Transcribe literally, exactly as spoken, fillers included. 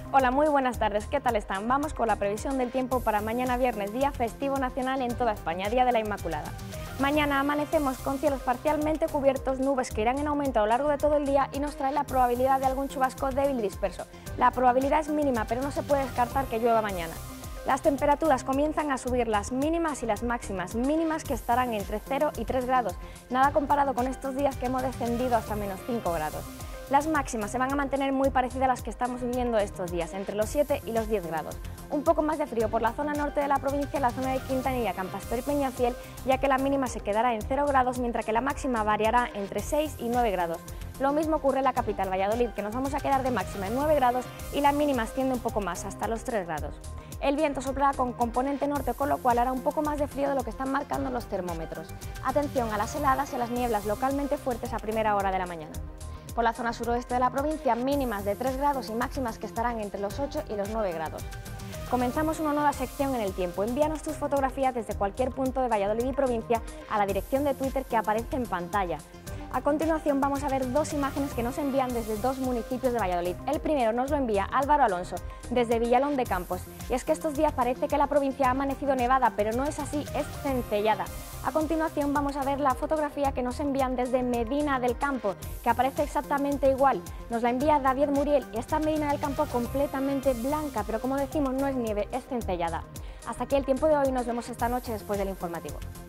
Hola, muy buenas tardes, ¿qué tal están? Vamos con la previsión del tiempo para mañana viernes, día festivo nacional en toda España, Día de la Inmaculada. Mañana amanecemos con cielos parcialmente cubiertos, nubes que irán en aumento a lo largo de todo el día y nos trae la probabilidad de algún chubasco débil y disperso. La probabilidad es mínima, pero no se puede descartar que llueva mañana. Las temperaturas comienzan a subir, las mínimas y las máximas, mínimas que estarán entre cero y tres grados, nada comparado con estos días que hemos descendido hasta menos cinco grados. Las máximas se van a mantener muy parecidas a las que estamos viviendo estos días, entre los siete y los diez grados. Un poco más de frío por la zona norte de la provincia, la zona de Quintanilla, Campastor y Peñafiel, ya que la mínima se quedará en cero grados, mientras que la máxima variará entre seis y nueve grados. Lo mismo ocurre en la capital, Valladolid, que nos vamos a quedar de máxima en nueve grados y la mínima asciende un poco más, hasta los tres grados. El viento soplará con componente norte, con lo cual hará un poco más de frío de lo que están marcando los termómetros. Atención a las heladas y a las nieblas localmente fuertes a primera hora de la mañana. Por la zona suroeste de la provincia, mínimas de tres grados y máximas que estarán entre los ocho y los nueve grados. Comenzamos una nueva sección en el tiempo. Envíanos tus fotografías desde cualquier punto de Valladolid y provincia a la dirección de Twitter que aparece en pantalla. A continuación vamos a ver dos imágenes que nos envían desde dos municipios de Valladolid. El primero nos lo envía Álvaro Alonso, desde Villalón de Campos. Y es que estos días parece que la provincia ha amanecido nevada, pero no es así, es centellada. A continuación vamos a ver la fotografía que nos envían desde Medina del Campo, que aparece exactamente igual. Nos la envía David Muriel y está Medina del Campo completamente blanca, pero como decimos no es nieve, es centellada. Hasta aquí el tiempo de hoy, nos vemos esta noche después del informativo.